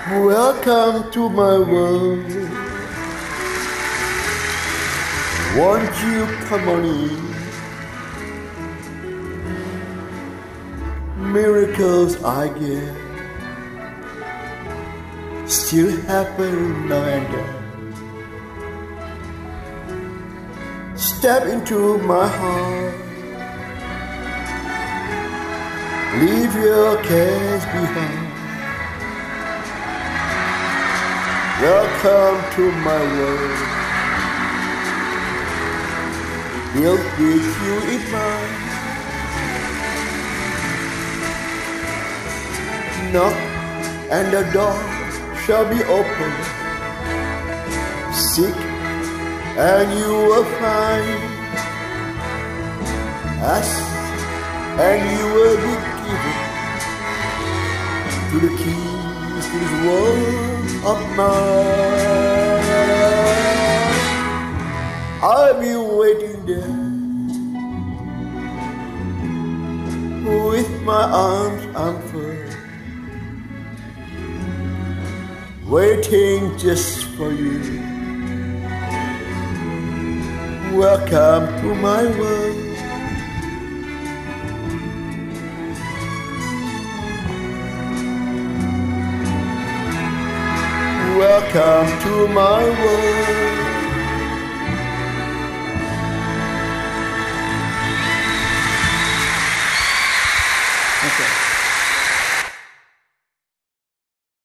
Welcome to my world. Won't you come on in? Miracles I get still happen now and then. Step into my heart. Leave your cares behind. Welcome to my world. Built with you in mind. Knock and the door shall be open. Seek and you will find. Ask and you will be given to the keys to this world of mine. I'll be waiting there with my arms unfurled, waiting just for you. Welcome to my world. Welcome to my world.